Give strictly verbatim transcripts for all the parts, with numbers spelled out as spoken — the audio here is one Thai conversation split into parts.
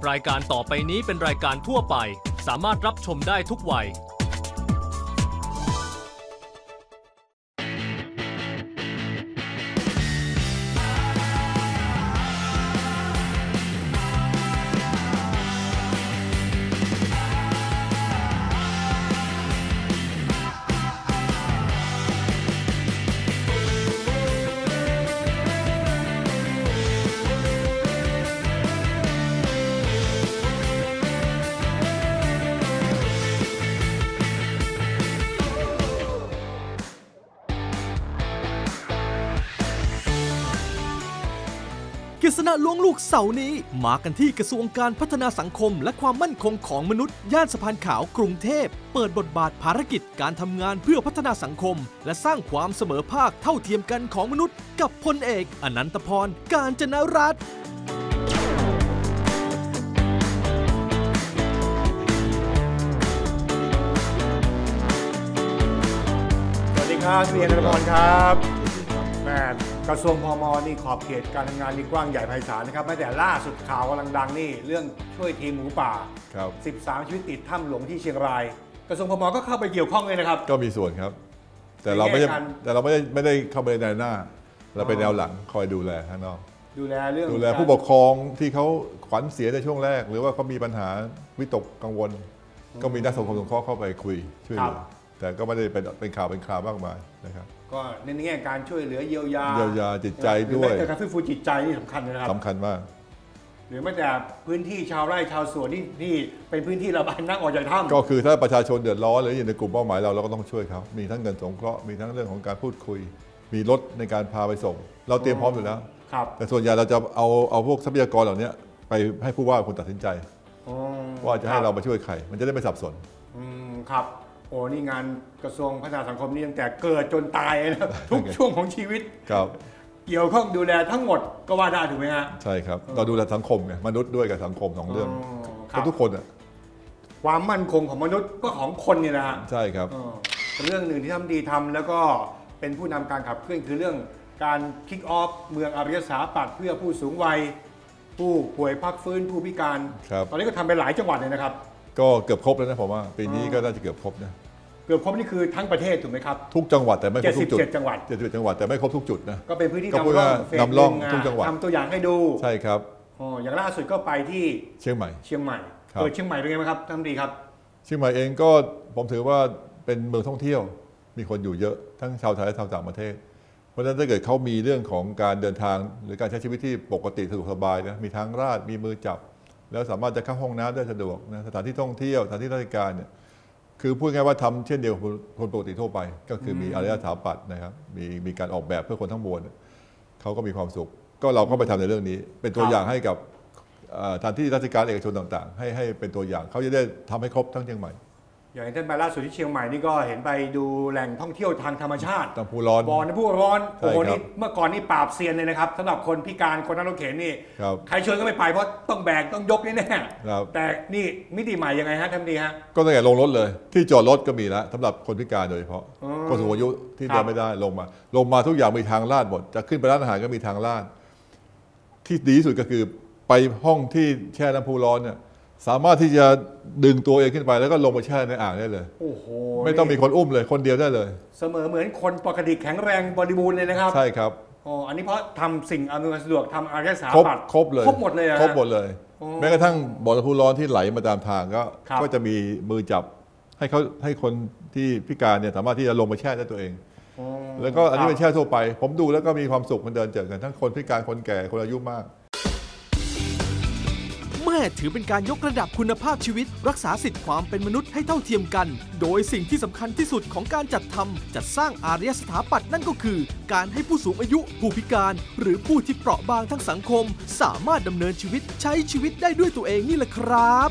รายการต่อไปนี้เป็นรายการทั่วไปสามารถรับชมได้ทุกวัยกฤษณะล้วงลูกเสาร์นี้มากันที่กระทรวงการพัฒนาสังคมและความมั่นคงของมนุษย์ย่านสะพานขาวกรุงเทพเปิดบทบาทภารกิจการทำงานเพื่อพัฒนาสังคมและสร้างความเสมอภาคเท่าเทียมกันของมนุษย์กับพลเอกอนันตพร กาญจนรัตน์สวัสดีครับเรียนอนันตพรครับแม่กระทรวงพม.นี่ขอบเขตการทำงานนี่กว้างใหญ่ไพศาลนะครับแม้แต่ล่าสุดข่าวกำลังดังนี่เรื่องช่วยทีมหมูป่าสิบสามชีวิตติดถ้ำหลวงที่เชียงรายกระทรวงพม.ก็เข้าไปเกี่ยวข้องเลยนะครับก็มีส่วนครับแต่เราไม่ได้แต่เราไม่ได้ไม่ได้เข้าไปในหน้าเราเป็นแนวหลังคอยดูแลข้างนอกดูแลเรื่องดูแลผู้ปกครองที่เขาขวัญเสียในช่วงแรกหรือว่าเขามีปัญหาวิตกกังวลก็มีนักสังคมสงเคราะห์เข้าไปคุยช่วยเหลือแต่ก็ไม่ได้เป็นเป็นข่าวเป็นคราวมากมายนะครับก็ในแง่การช่วยเหลือเยียวยาเยียวยาจิตใจด้วยแต่การฟื้นฟูจิตใจนี่สำคัญนะครับสำคัญมากหรือแม้แต่พื้นที่ชาวไร่ชาวสวนที่ที่เป็นพื้นที่ระบายน้ำออกจากถ้ำก็คือถ้าประชาชนเดือดร้อนหรืออยู่ในกลุ่มเป้าหมายเราเราก็ต้องช่วยเขามีทั้งเงินสงเคราะห์มีทั้งเรื่องของการพูดคุยมีรถในการพาไปส่งเราเตรียมพร้อมอยู่แล้วแต่ส่วนใหญ่เราจะเอาเอาพวกทรัพยากรเหล่านี้ไปให้ผู้ว่าคนตัดสินใจว่าจะให้เราไปช่วยใครมันจะได้ไม่สับสนครับโอ้นี่งานกระทรวงพัฒนาสังคมนี่ตั้งแต่เกิดจนตายนะทุกช่วงของชีวิตครับเกี่ยวข้องดูแลทั้งหมดก็ว่าได้ถูกไหมฮะใช่ครับเราดูแลสังคมไงมนุษย์ด้วยกับสังคมสองเรื่องทุกคนอ่ะความมั่นคงของมนุษย์ก็ของคนนี่นะฮะใช่ครับเรื่องหนึ่งที่ทำดีทำแล้วก็เป็นผู้นำการขับเคลื่อนคือเรื่องการคิกออฟเมืองอารยสถาปัตย์เพื่อผู้สูงวัยผู้ป่วยพักฟื้นผู้พิการตอนนี้ก็ทำไปหลายจังหวัดเลยนะครับก็เกือบครบแล้วนะผมว่าปีนี้ก็น่าจะเกือบครบนะเกือบครบนี่คือทั้งประเทศถูกไหมครับทุกจังหวัดแต่ไม่ครบทุกจุดเจ็ดสิบเจ็ดจังหวัดเจ็ดสิบเจ็ดจังหวัดแต่ไม่ครบทุกจุดนะก็เป็นพื้นที่นำร่องนำร่องทุกจังหวัดทำตัวอย่างให้ดูใช่ครับอ๋ออย่างล่าสุดก็ไปที่เชียงใหม่เชียงใหม่เปิดเชียงใหม่เป็นไงบ้างครับท่านดีครับเชียงใหม่เองก็ผมถือว่าเป็นเมืองท่องเที่ยวมีคนอยู่เยอะทั้งชาวไทยและชาวต่างประเทศเพราะฉะนั้นถ้าเกิดเขามีเรื่องของการเดินทางหรือการใช้ชีวิตที่ปกติสะดวกสบายนะมีทางลาดมีมือจับแล้วสามารถจะเข้าห้องน้ำได้สะดวกนะสถานที่ท่องเที่ยวสถานที่ราชการเนี่ยคือพูดง่ายว่าทำเช่นเดียวกับคนปกติทั่วไปก็คือมีอารยสถาปัตย์นะครับมีมีการออกแบบเพื่อคนทั้งมวลเขาก็มีความสุขก็เราก็ไปทำในเรื่องนี้เป็นตัวอย่างให้กับสถานที่ราชการเอกชนต่างๆให้ให้เป็นตัวอย่างเขาจะได้ทำให้ครบทั้งเชียงใหม่อย่างท่านไปล่าสุดที่เชียงใหม่นี่ก็เห็นไปดูแหล่งท่องเที่ยวทางธรรมชาติน้ำพุร้อนบ่อน้ำพุร้อนโอ้โหนี่เมื่อก่อนนี่ปราบเซียนเลยนะครับสำหรับคนพิการคนนั่งรถเข็นนี่ใครชวนก็ไม่ไปเพราะต้องแบกต้องยกแน่ๆแต่นี่มิติใหม่ยังไงฮะท่านดีฮะก็ตั้งแต่ลงรถเลยที่จอดรถก็มีแล้วสำหรับคนพิการโดยเฉพาะคนสูงอายุที่เดินไม่ได้ลงมาลงมาทุกอย่างมีทางลาดหมดจะขึ้นไปร้านอาหารก็มีทางลาดที่ดีที่สุดก็คือไปห้องที่แช่น้ำพุร้อนเนี่ยสามารถที่จะดึงตัวเองขึ้นไปแล้วก็ลงไปแช่ในอ่างได้เลยโอ้โหไม่ต้องมีคนอุ้มเลยคนเดียวได้เลยเสมอเหมือนคนปกติแข็งแรงบริบูรณ์เลยนะครับใช่ครับอ๋ออันนี้เพราะทำสิ่งอำนวยสะดวกทำอารยสถาปัตย์ครบเลยครบหมดเลยครบหมดเลยแม้กระทั่งบ่อน้ำพุร้อนที่ไหลมาตามทางก็ก็จะมีมือจับให้เขาให้คนที่พิการเนี่ยสามารถที่จะลงไปแช่ได้ตัวเองแล้วก็อันนี้เป็นแช่ทั่วไปผมดูแล้วก็มีความสุขมันเดินเจอกันทั้งคนพิการคนแก่คนอายุมากแม่ถือเป็นการยกระดับคุณภาพชีวิตรักษาสิทธิความเป็นมนุษย์ให้เท่าเทียมกันโดยสิ่งที่สำคัญที่สุดของการจัดทำจัดสร้างอารยสถาปัตย์นั่นก็คือการให้ผู้สูงอายุผู้พิการหรือผู้ที่เปราะบางทั้งสังคมสามารถดำเนินชีวิตใช้ชีวิตได้ด้วยตัวเองนี่แหละครับ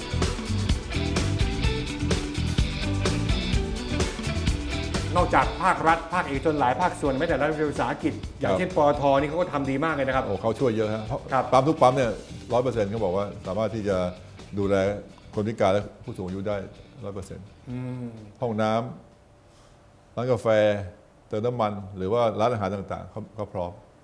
นอกจากภาครัฐภาคเอกชนหลายภาคส่วนแม้แต่รัฐวิสาหกิจอย่างเช่นปตท.นี่เขาก็ทำดีมากเลยนะครับโอ้เขาช่วยเยอะฮะปั๊มทุกปั๊มเนี่ยร้อยเปอร์เซ็นต์เขาบอกว่าสามารถที่จะดูแลคนพิการและผู้สูงอายุได้ร้อยเปอร์เซ็นต์ห้องน้ำร้านกาแฟเติมน้ำมันหรือว่าร้านอาหารต่างๆเขาพร้อม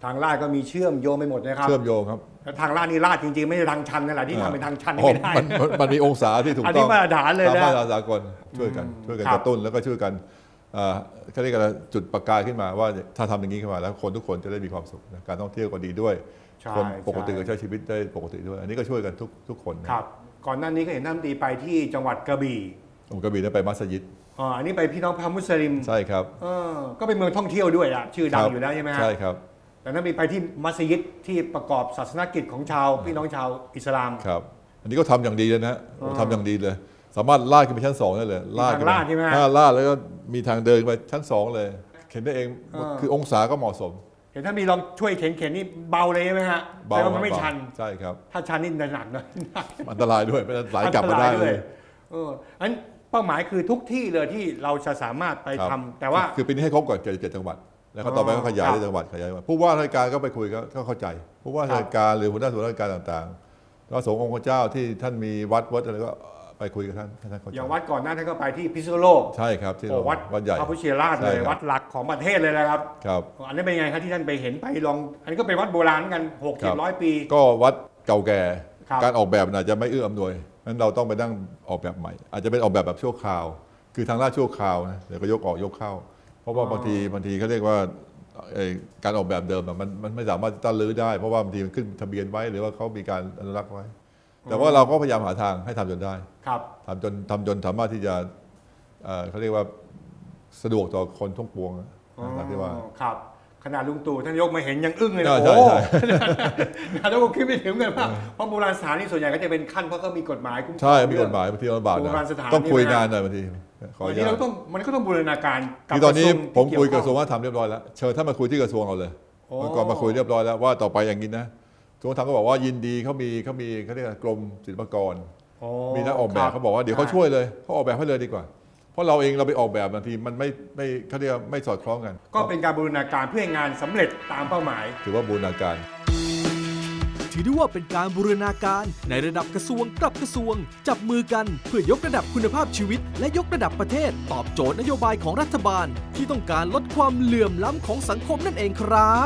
ทางลาดก็มีเชื่อมโยงไปหมดนะครับเชื่อมโยงครับแล้วทางลาดนี่ลาดจริงๆไม่ใช่ทางชันนั่นแหละที่ทำเป็นทางชันไม่ได้มันมันมีองศาที่ถูกต้องอันนี้มาตรฐานเลยนะมาตรฐานสากลช่วยกันช่วยกันกระตุ้นแล้วก็ช่วยกันเขาเรียกกันจุดประกายขึ้นมาว่าถ้าทำอย่างนี้ขึ้นมาแล้วคนทุกคนจะได้มีความสุขการท่องเที่ยวก็ดีด้วยคนปกติก็ใช้ชีวิตได้ปกติด้วยอันนี้ก็ช่วยกันทุกทุกคนครับก่อนหน้านี้ก็เห็นท่านตีไปที่จังหวัดกระบี่กระบี่ได้ไปมัสยิดอ๋ออันนี้ไปพี่น้องพมุสลิมใช่ครับเออก็เป็นเมืองท่องเที่ยวด้วยอ่ะชื่อดังอยู่แล้วใช่ไหมฮะใช่ครับแต่นั่นมีไปที่มัสยิดที่ประกอบศาสนกิจของชาวพี่น้องชาวอิสลามครับอันนี้ก็ทำอย่างดีเลยนะทำอย่างดีเลยสามารถลาดขึ้นไปชั้นสองได้เลยลาดลาดใช่ไหมลาดแล้วก็มีทางเดินไปชั้นสองเลยเข็นได้เองคือองศาก็เหมาะสมเห็นถ้ามีลองช่วยเข็นเข็นนี่เบาเลยใช่ไหมฮะเบามันไม่ชันใช่ครับถ้าชันนี่หนักนะอันตรายด้วยไม่ไหลกลับมาได้เลยเอออันเป้าหมายคือทุกที่เลยที่เราจะสามารถไปทำแต่ว่าคือปีนี้ให้ครบก่อนเจ็ดสิบเจ็ดจังหวัดแล้วก็ต่อไปก็ขยายในจังหวัดขยายมาผู้ว่าราชการก็ไปคุยก็เข้าใจผู้ว่าราชการหรือหัวหน้าส่วนราชการต่างๆก็สงฆ์องค์เจ้าที่ท่านมีวัดวัดอะไรก็ไปคุยกับท่านท่านเข้าใจอย่างวัดก่อนหน้าท่านก็ไปที่พิษณุโลกใช่ครับที่วัดวัดใหญ่พระพุทธชินราชเลยวัดหลักของประเทศเลยนะครับครับอันนี้เป็นไงครับที่ท่านไปเห็นไปลองอันนี้ก็เป็นวัดโบราณกันหกเจ็ดร้อยปีก็วัดเก่าแก่การออกแบบอาจจะไม่เอื้ออำนวยงั้นเราต้องไปนั่งออกแบบใหม่อาจจะเป็นออกแบบแบบชั่วคราวคือทางราชชั่วคราวนะเดี๋ยวก็ยกออกยกเข้าเพราะว่าบางทีบางทีเขาเรียกว่าการออกแบบเดิมมันมันไม่สามารถตั้งรื้อได้เพราะว่าบางทีมันขึ้นทะเบียนไว้หรือว่าเขามีการอนุรักษ์ไว้แต่ว่าเราก็พยายามหาทางให้ทำจนได้ทำจนทำจนสามารถที่จะเขาเรียกว่าสะดวกต่อคนทั้งปวงนะที่ว่าครับขนาดลุงตู่ท่านยกมาเห็นยังอึ้งเลยนะโอ้นะแล้วก็คิดไม่ถึงเลยว่าเพราะโบราณสถานนี่ส่วนใหญ่ก็จะเป็นขั้นเพราะก็มีกฎหมายคุ้มครองใช่มีกฎหมายบางทีลำบากนะต้องคุยงานหน่อยบางทีบางทีเราต้องมันก็ต้องบูรณาการกับตอนนี้ผมคุยกระทรวงวัฒนธรรมเรียบร้อยแล้วเชิญท่านมาคุยที่กระทรวงเราเลยก่อนมาคุยเรียบร้อยแล้วว่าต่อไปอย่างนี้นะกระทรวงวัฒนธรรมก็บอกว่ายินดีเขามีเขามีเขาเรียกกรมศิลปากรมีนักออกแบบเขาบอกว่าเดี๋ยวเขาช่วยเลยเขาออกแบบให้เลยดีกว่าเพราะเราเองเราไปออกแบบบางทีมันไม่ไม่เขาเรียกไม่สอดคล้องกันก็เป็นการบูรณาการเพื่อให้งานสำเร็จตามเป้าหมายถือว่าบูรณาการถือได้ว่าเป็นการบูรณาการในระดับกระทรวงกับกระทรวงจับมือกันเพื่อยกระดับคุณภาพชีวิตและยกระดับประเทศตอบโจทย์นโยบายของรัฐบาลที่ต้องการลดความเหลื่อมล้ำของสังคมนั่นเองครับ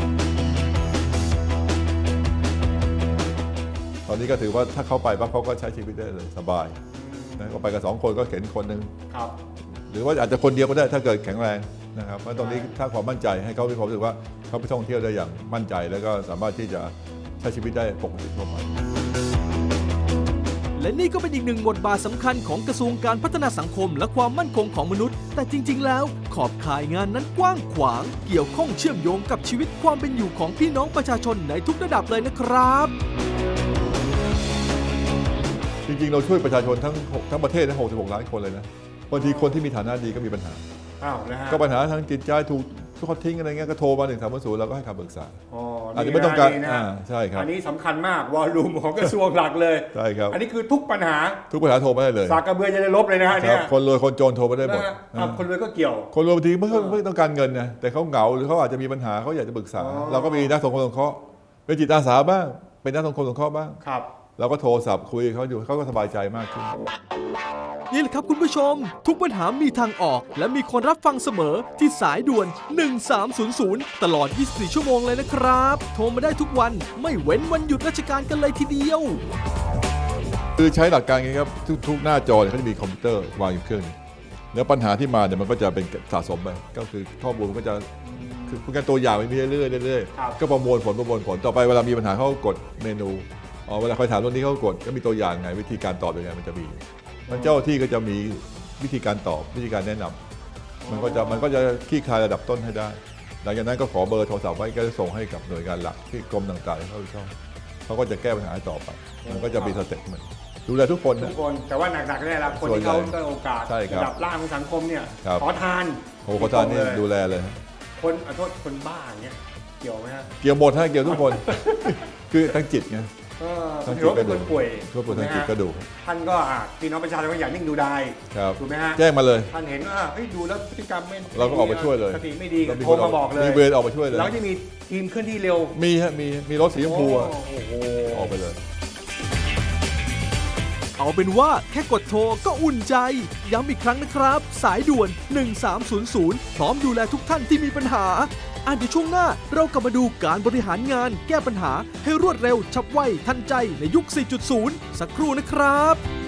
ตอนนี้ก็ถือว่าถ้าเขาไปปั๊บเขาก็ใช้ชีวิตได้เลยสบายนะก็ไปกับสองคนก็เข็นคนหนึ่งหรือว่าอาจจะคนเดียวก็ได้ถ้าเกิดแข็งแรงนะครับเพราะตรงนี้ถ้าความมั่นใจให้เขามีความรู้สึกว่าเขาไปท่องเที่ยวได้อย่างมั่นใจแล้วก็สามารถที่จะใช้ชีวิตได้ปกติทั่วไปและนี่ก็เป็นอีกหนึ่งบทบาทสำคัญของกระทรวงการพัฒนาสังคมและความมั่นคงของมนุษย์แต่จริงๆแล้วขอบข่ายงานนั้นกว้างขวางเกี่ยวข้องเชื่อมโยงกับชีวิตความเป็นอยู่ของพี่น้องประชาชนในทุกระดับเลยนะครับจริงๆเราช่วยประชาชนทั้งทั้งประเทศทั้งหกสิบหกล้านคนเลยนะบางทีคนที่มีฐานะดีก็มีปัญหาก็ปัญหาทางจิตใจถูกทุกคนทิ้งอะไรเงี้ยก็โทรมาหนึ่งสามศูนย์เราก็ให้คำปรึกษาอาจจะไม่ต้องการใช่ครับอันนี้สำคัญมากวอลลุ่มของกระทรวงหลักเลยใช่ครับอันนี้คือทุกปัญหาทุกปัญหาโทรมาได้เลยสากกระเบือจะได้ลบเลยนะฮะเนี่ยคนรวยคนจนโทรมาได้หมดคนรวยก็เกี่ยวคนรวยบางทีไม่ไม่ต้องการเงินนะแต่เขาเหงาหรือเขาอาจจะมีปัญหาเขาอยากจะปรึกษาเราก็มีนักสังคมสงเคราะห์เป็นจิตอาสาบ้างเป็นนักสังคมสงเคราะห์บ้างเราก็โทรศัพท์คุยเขาอยู่เขาก็สบายใจมากขึ้นนี่แหละครับคุณผู้ชมทุกปัญหามีทางออกและมีคนรับฟังเสมอที่สายด่วนหนึ่งสามศูนย์ศูนย์ตลอดยี่สิบสี่ชั่วโมงเลยนะครับโทรมาได้ทุกวันไม่เว้นวันหยุดราชการกันเลยทีเดียวคือใช้หลักการไงครับทุกๆหน้าจอเนี่ยเขาจะมีคอมพิวเตอร์วางอยู่เครื่องนึงแล้วปัญหาที่มาเนี่ยมันก็จะเป็นสะสมไปก็คือข้อมูลมันก็จะคือคุณการตัวอย่างไปเรื่อยๆเรื่อยๆก็ประมวลผลประมวลผลต่อไปเวลามีปัญหาเขากดเมนูอ๋อเวลาใครถามเรื่องนี้เขากดก็มีตัวอย่างไงวิธีการตอบยังไงมันจะมีมันเจ้าที่ก็จะมีวิธีการตอบวิธีการแนะนำมันก็จะมันก็จะคลี่คลายระดับต้นให้ได้หลังจากนั้นก็ขอเบอร์โทรศัพท์ไว้ก็จะส่งให้กับหน่วยงานหลักที่กรมต่างๆเขาชอบเขาก็จะแก้ปัญหาต่อไปมันก็จะมีสเต็ปเหมือนดูแลทุกคนทุกคนแต่ว่าหนักๆได้แล้วคนที่เขาได้โอกาสระดับล่างของสังคมเนี่ยขอทานโอ้ขอทานนี่ดูแลเลยคนขอโทษคนบ้าอย่างเงี้ยเกี่ยวไหมฮะเกี่ยวหมดฮะเกี่ยวทุกคนคือทั้งจิตไงทั้งจิตก็ดูป่วยป่วยทั้งจิตก็ดูท่านก็พี่น้องประชาชนก็อยากนิ่งดูได้ถูกไหมฮะแจ้งมาเลยท่านเห็นว่าดูแล้วพฤติกรรมไม่เราก็ออกไปช่วยเลยสติไม่ดีโทรมาบอกเลยมีเวรออกไปช่วยเลยแล้วจะมีทีมเคลื่อนที่เร็วมีฮะมีมีรถสีชมพูออกไปเลยเอาเป็นว่าแค่กดโทรก็อุ่นใจย้ำอีกครั้งนะครับสายด่วนหนึ่งสามศูนย์ศูนย์พร้อมดูแลทุกท่านที่มีปัญหาอ่ะเดี๋ยวช่วงหน้าเรากลับมาดูการบริหารงานแก้ปัญหาให้รวดเร็วฉับไวทันใจในยุค สี่จุดศูนย์ สักครู่นะครับ